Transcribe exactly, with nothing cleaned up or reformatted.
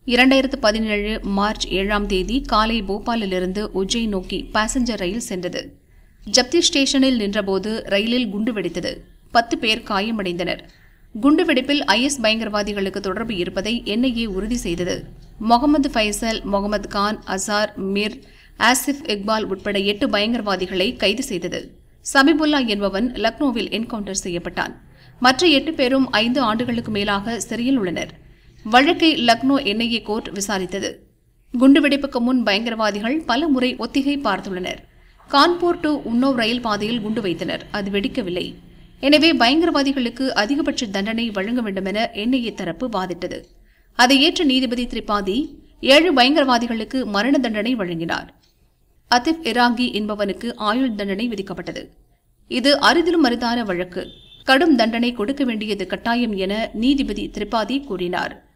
இரண்டாயிரத்து பதினேழு மார்ச் ஏழாம் தேதி காலை போபாலிலிருந்து உஜ்ஜைன் நோக்கி பாசஞ்சர் ரயில் சென்றது. ஜப்தி ஸ்டேஷனில் நின்றபோது ரயிலில் குண்டு வெடித்தது. பத்து பேர் காயமடைந்தனர். குண்டுவெடிப்பில் ஐஎஸ் பயங்கரவாதிகளுக்கு தொடர்பு இருப்பதை என்ஐஏ உறுதி செய்தது. முகமது ஃபைசல், முகமது கான், அசார், மிர், ஆசிப் இக்பால் உட்பட எட்டு பயங்கரவாதிகளை கைது செய்தது. சபிபுல்லா என்பவன் லக்னோவில் என்கவுண்டர் செய்யப்பட்டான். மற்ற எட்டு பேரும் ஐந்து ஆண்டுகளுக்கு மேலாக சிறையில் உள்ளனர். வழக்கை லக்னோ என்ஐஏ கோர்ட் விசாரித்தது. குண்டுவெடிப்புக்கு முன் பயங்கரவாதிகள் பல முறை ஒத்திகை பார்த்துள்ளனர். கான்பூர் டு உன்னோவ் ரயில் பாதையில் குண்டு வைத்தனர். அது வெடிக்கவில்லை. எனவே பயங்கரவாதிகளுக்கு அதிகபட்ச தண்டனை வழங்க வேண்டுமென என்ஐஏ தரப்பு வாதிட்டது. அதை ஏற்ற நீதிபதி திரிபாதி ஏழு பயங்கரவாதிகளுக்கு மரண தண்டனை வழங்கினார். அதிப் இராங்கி என்பவனுக்கு ஆயுள் தண்டனை விதிக்கப்பட்டது. இது அரிதிலும் அரிதான வழக்கு. கடும் தண்டனை கொடுக்க வேண்டியது கட்டாயம் என நீதிபதி திரிபாதி கூறினார்.